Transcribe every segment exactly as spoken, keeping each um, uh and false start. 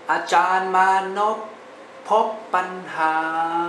อาจารย์มานพพบปัญหา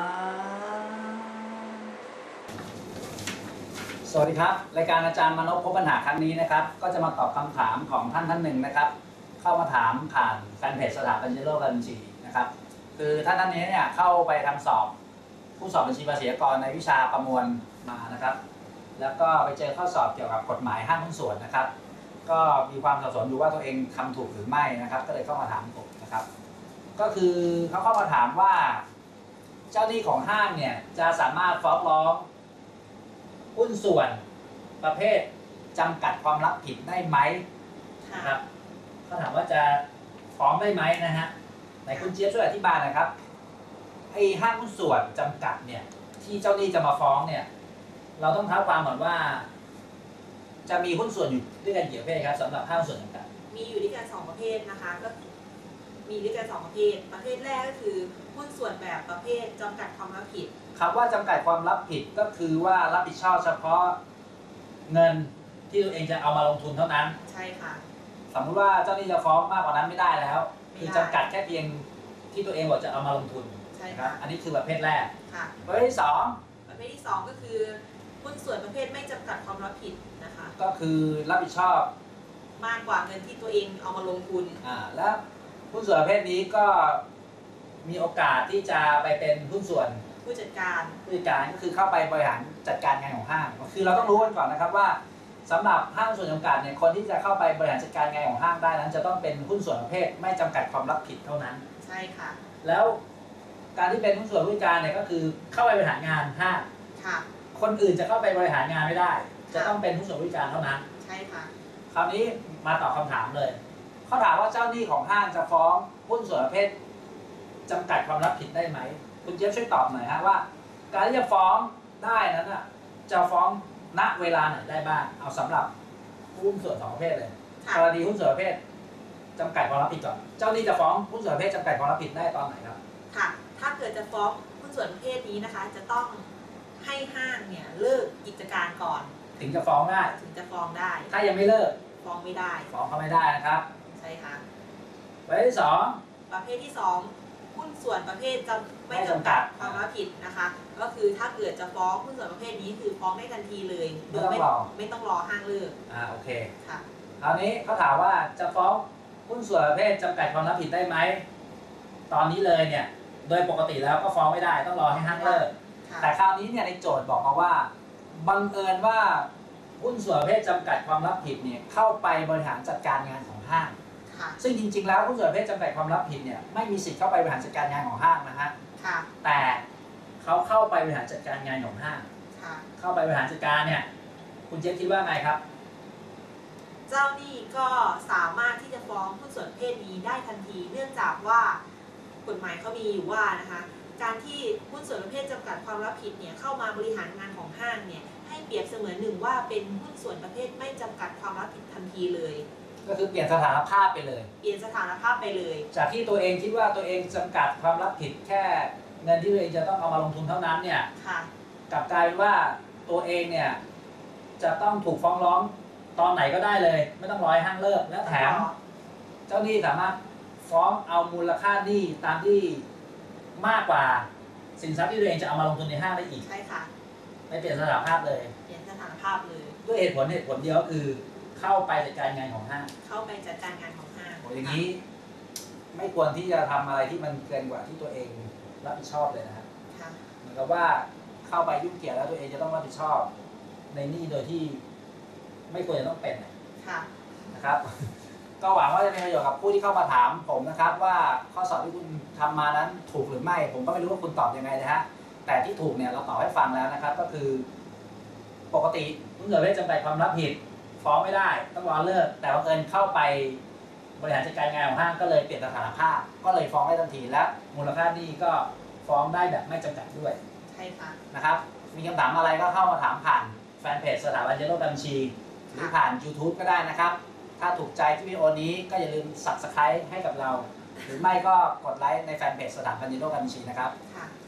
สวัสดีครับรายการอาจารย์มานพพบปัญหาครั้งนี้นะครับก็จะมาตอบคำถามของท่านท่านหนึ่งนะครับเข้ามาถามผ่านแฟนเพจสถาบันเยโลการบัญชีนะครับคือท่านท่านนี้เนี่ยเข้าไปทำสอบผู้สอบบัญชีภาษีอากรในวิชาประมวลมานะครับแล้วก็ไปเจอข้อสอบเกี่ยวกับกฎหมายห้างหุ้นส่วนนะครับก็มีความสับสนอยู่ว่าตัวเองทำถูกหรือไม่นะครับก็เลยเข้ามาถามผมนะครับก็คือเขาเข้ามาถามว่าเจ้าหนี้ของห้างเนี่ยจะสามารถฟ้องร้องหุ้นส่วนประเภทจำกัดความรับผิดได้ไหมนะครับเขาถามว่าจะฟ้องได้ไหมนะฮะไหนคุณเจี๊ยบช่วยอธิบายหน่อยครับไอ้ห้างหุ้นส่วนจำกัดเนี่ยที่เจ้าหนี้จะมาฟ้องเนี่ยเราต้องเท้าความก่อนว่าจะมีหุ้นส่วนอยู่ด้วยกันกี่ประเภทครับสำหรับห้างหุ้นส่วนจำกัดมีอยู่ด้วยกันสองประเภทนะคะก็มีด้วยกันสองประเภทประเภทแรกก็คือหุ้นส่วนแบบประเภทจำกัดความรับผิดคำว่าจำกัดความรับผิดก็คือว่ารับผิดชอบเฉพาะเงินที่ตัวเองจะเอามาลงทุนเท่านั้นใช่ค่ะสมมติว่าเจ้าหนี้จะฟ้องมากกว่านั้นไม่ได้แล้วคือจำกัดแค่เพียงที่ตัวเองบอกจะเอามาลงทุนใช่ครับอันนี้คือประเภทแรกค่ะประเภทที่สองประเภทที่สองก็คือหุ้นส่วนประเภทไม่จำกัดความรับผิดนะคะก็คือรับผิดชอบมากกว่าเงินที่ตัวเองเอามาลงทุนอ่าแล้วหุ้นส่วนประเภทนี้ก็มีโอกาสที่จะไปเป็นหุ้นส่วนผู้จัดการผู้จัดการก็คือเข้าไปบริหารจัดการงานของห้างคือเราต้องรู้กันก่อนนะครับว่าสำหรับห้างส่วนจำกัดเนี่ยคนที่จะเข้าไปบริหารจัดการงานของห้างได้นั้นจะต้องเป็นหุ้นส่วนประเภทไม่จำกัดความรับผิดเท่านั้นใช่ค่ะแล้วการที่เป็นหุ้นส่วนผู้จัดการเนี่ยก็คือเข้าไปบริหารงานห้างค่ะคนอื่นจะเข้าไปบริหารงานไม่ได้จะต้องเป็นหุ้นส่วนผู้จัดการเท่านั้นใช่ค่ะคราวนี้มาตอบคำถามเลยเขาถามว่าเจ้าหนี้ของห้างจะฟ้องหุ้นส่วนประเภทจำกัดความรับผิดได้ไหมคุณเจี๊ยบช่วยตอบหน่อยฮะว่าการที่จะฟ้องได้นั้นน่ะจะฟ้องณเวลาไหนได้บ้างเอาสำหรับหุ้นส่วนสองประเภทเลยกรณีหุ้นส่วนประเภทจำกัดความรับผิดก่อนเจ้าหนี้จะฟ้องหุ้นส่วนประเภทจำกัดความรับผิดได้ตอนไหนครับค่ะถ้าเกิดจะฟ้องหุ้นส่วนประเภทนี้นะคะจะต้องให้ห้างเนี่ยเลิกกิจการก่อนถึงจะฟ้องได้ถึงจะฟ้องได้ถ้ายังไม่เลิกฟ้องไม่ได้ฟ้องเขาไม่ได้นะครับใช่ค่ะประเภทที่สองประเภทที่สองหุ้นส่วนประเภทจำไม่จำกัดความรับผิดนะคะก็คือถ้าเกิดจะฟ้องหุ้นส่วนประเภทนี้คือฟ้องได้ทันทีเลยโดยไม่ไม่ต้องรอห้างเลิกอ่าโอเคค่ะคราวนี้เขาถามว่าจะฟ้องหุ้นส่วนประเภทจำกัดความรับผิดได้ไหมตอนนี้เลยเนี่ยโดยปกติแล้วก็ฟ้องไม่ได้ต้องรอให้ห้างเลิกแต่คราวนี้เนี่ยในโจทย์บอกมาว่าบังเอิญว่าหุ้นส่วนประเภทจำกัดความรับผิดเนี่ยเข้าไปบริหารจัดการงานของห้างซึ่งจริงๆแล้วหุ้นส่วนประเภทจำกัดความรับผิดเนี่ยไม่มีสิทธิ์เข้าไปบริหารจัดการงานของห้างนะฮะแต่เขาเข้าไปบริหารจัดการงานของห้างเข้าไปบริหารจัดการเนี่ยคุณเจี๊ยบคิดว่าไงครับเจ้าหนี้ก็สามารถที่จะฟ้องหุ้นส่วนประเภทนี้ได้ทันทีเนื่องจากว่ากฎหมายเขามีอยู่ว่านะคะการที่หุ้นส่วนประเภทจำกัดความรับผิดเนี่ยเข้ามาบริหารงานของห้างเนี่ยให้เปรียบเสมือนหนึ่งว่าเป็นหุ้นส่วนประเภทไม่จำกัดความรับผิดทันทีเลยก็คือเปลี่ยนสถานภาพไปเลยเปลี่ยนสถานภาพไปเลยจากที่ตัวเองคิดว่าตัวเองจำกัดความรับผิดแค่เงินที่ตัวเองจะต้องเอามาลงทุนเท่านั้นเนี่ยกลับกลายเป็นว่าตัวเองเนี่ยจะต้องถูกฟ้องร้องตอนไหนก็ได้เลยไม่ต้องรอให้ห้างเลิกและแถมเจ้าหนี้สามารถฟ้องเอามูลค่าหนี้ตามที่มากกว่าสินทรัพย์ที่ตัวเองจะเอามาลงทุนในห้างได้อีกใช่ค่ะไม่เปลี่ยนสถานภาพเลยเปลี่ยนสถานภาพเลยด้วยเหตุผลเหตุผลเดียวก็คือเข้าไปจัดการงานของห้างเข้าไปจัดการงานของห้างโอ้อย่างนี้ไม่ควรที่จะทำอะไรที่มันเกินกว่าที่ตัวเองรับผิดชอบเลยนะครับเหมือนกับว่าเข้าไปยุ่งเกี่ยวแล้วตัวเองจะต้องรับผิดชอบในหนี้โดยที่ไม่ควรจะต้องเป็นนะครับก็หวังว่าจะเป็นประโยชน์กับผู้ที่เข้ามาถามผมนะครับว่าข้อสอบที่คุณทำมานั้นถูกหรือไม่ผมก็ไม่รู้ว่าคุณตอบยังไงนะฮะแต่ที่ถูกเนี่ยเราตอบให้ฟังแล้วนะครับก็คือปกติหุ้นส่วนประเภทจำกัดความรับผิดฟ้องไม่ได้ต้องรอเลิกแต่บังเอิญเข้าไปบริหารจัดการงานของห้างก็เลยเปลี่ยนสถานภาพก็เลยฟ้องได้ทันทีและมูลค่าหนี้ก็ฟ้องได้แบบไม่จำกัดด้วยใช่ค่ะนะครับมีคำถามอะไรก็เข้ามาถามผ่านแฟนเพจสถาบันเยโลการบัญชีหรือผ่าน ยูทูบ ก็ได้นะครับถ้าถูกใจที่วิดีโอนี้ก็อย่าลืม ซับสไครบ์ ให้กับเราหรือไม่ก็กดไลค์ในแฟนเพจสถาบันเยโลการบัญชีนะครับ